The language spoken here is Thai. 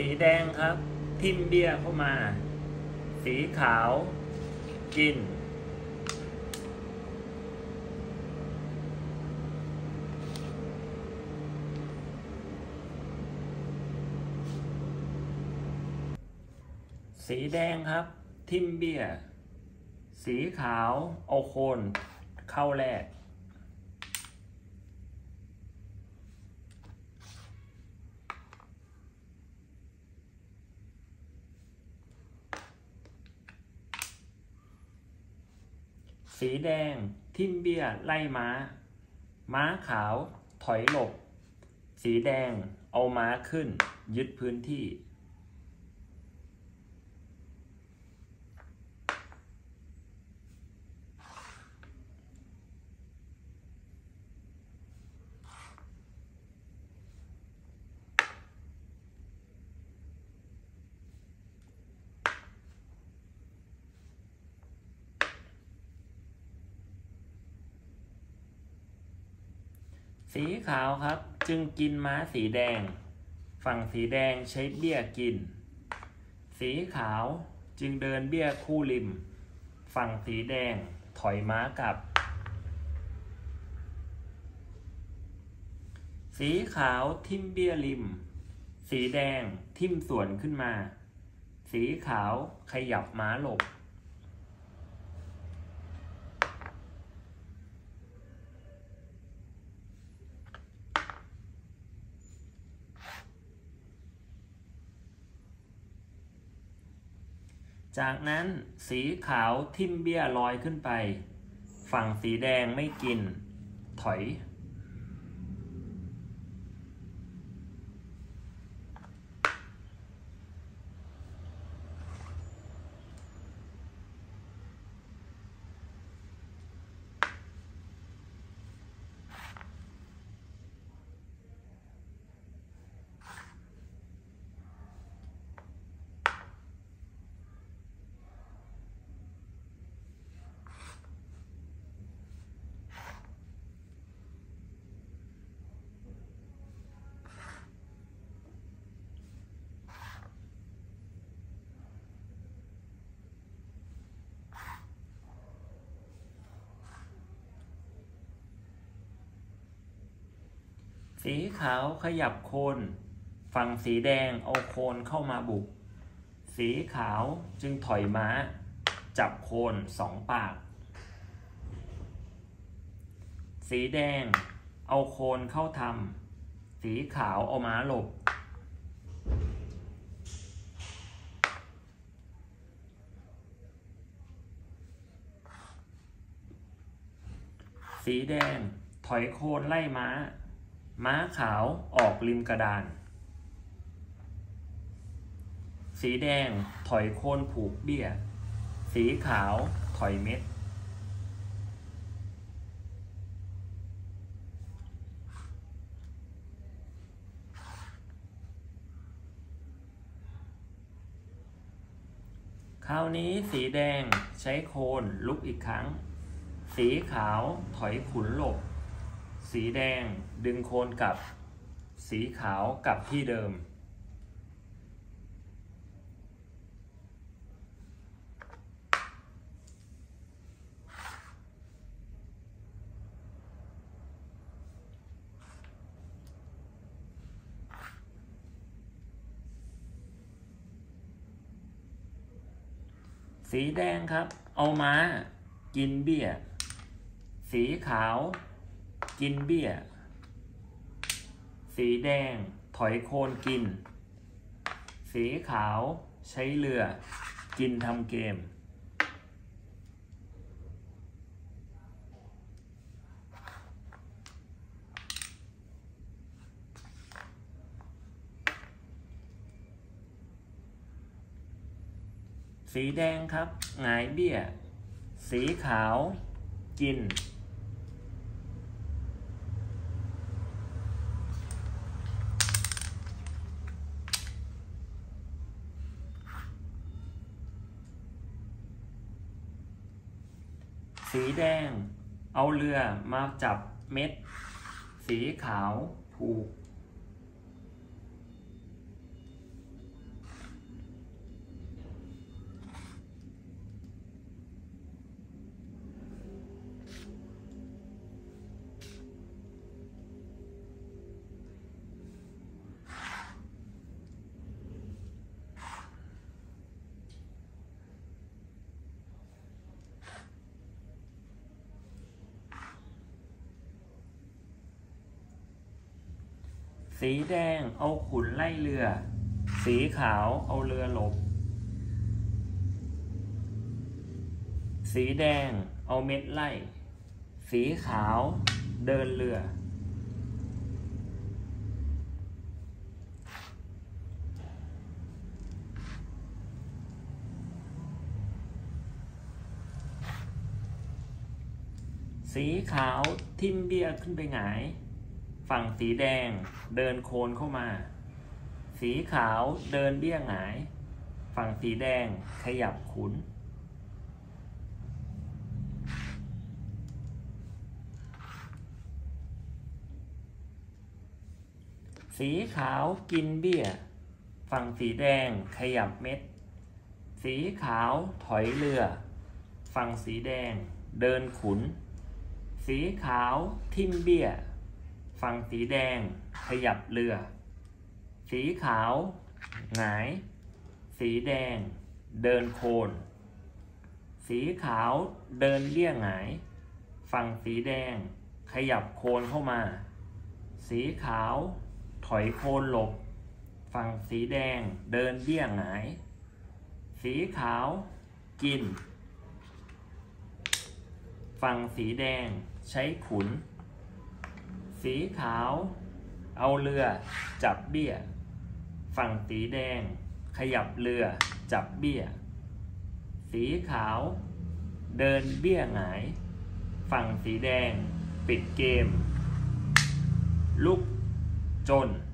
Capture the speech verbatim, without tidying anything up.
สีแดงครับทิ่มเบี้ยเข้ามาสีขาวกินสีแดงครับทิ่มเบี้ยสีขาวเอาโคนเข้าแรกสีแดงทิ่มเบี้ยไล่ม้าม้าขาวถอยหลบสีแดงเอาม้าขึ้นยึดพื้นที่สีขาวครับจึงกินม้าสีแดงฝั่งสีแดงใช้เบี้ยกินสีขาวจึงเดินเบี้ยคู่ริมฝั่งสีแดงถอยม้ากลับสีขาวทิ่มเบี้ยริมสีแดงทิ่มสวนขึ้นมาสีขาวขยับม้าหลบจากนั้นสีขาวทิ่มเบี้ยลอยขึ้นไปฝั่งสีแดงไม่กินถอยสีขาวขยับโคนฝั่งสีแดงเอาโคนเข้ามาบุกสีขาวจึงถอยม้าจับโคนสองปากสีแดงเอาโคนเข้าทำสีขาวเอาม้าหลบสีแดงถอยโคนไล่ม้าม้าขาวออกริมกระดานสีแดงถอยโคนผูกเบี้ยสีขาวถอยเม็ดคราวนี้สีแดงใช้โคนลุกอีกครั้งสีขาวถอยขุนหลบสีแดงดึงโคนกลับสีขาวกลับที่เดิมสีแดงครับเอาม้ากินเบี้ยสีขาวกินเบี้ยสีแดงถอยโคนกินสีขาวใช้เรือกินทำเกมสีแดงครับหงายเบี้ยสีขาวกินสีแดงเอาเรือมาจับเม็ดสีขาวผูกสีแดงเอาขุนไล่เรือ สีขาวเอาเรือหลบ สีแดงเอาเม็ดไล่ สีขาวเดินเรือ สีขาวทิ่มเบี้ยขึ้นไปหงายฝั่งสีแดงเดินโคนเข้ามา สีขาวเดินเบี้ยหงายฝั่งสีแดงขยับขุน สีขาวกินเบี้ยฝั่งสีแดงขยับเม็ด สีขาวถอยเรือฝั่งสีแดงเดินขุน สีขาวทิ่มเบี้ยฝั่งสีแดงขยับเรือ สีขาวหงาย สีแดงเดินโคน สีขาวเดินเบี้ยหงายฝั่งสีแดงขยับโคนเข้ามา สีขาวถอยโคนหลบฝั่งสีแดงเดินเบี้ยหงาย สีขาวกินฝั่งสีแดงใช้ขุน สีขาวเอาเรือจับเบี้ยฝั่งสีแดงขยับเรือจับเบี้ย สีขาวเดินเบี้ยหงายฝั่งสีแดงปิดเกม ลุกจน